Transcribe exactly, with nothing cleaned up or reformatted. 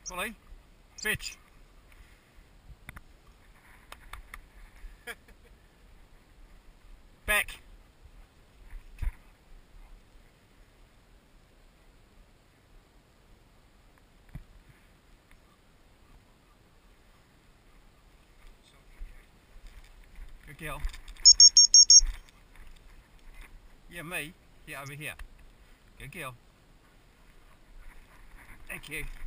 Polly, fetch. Back. Good girl. Yeah, me. Yeah, over here. Good girl. Thank you.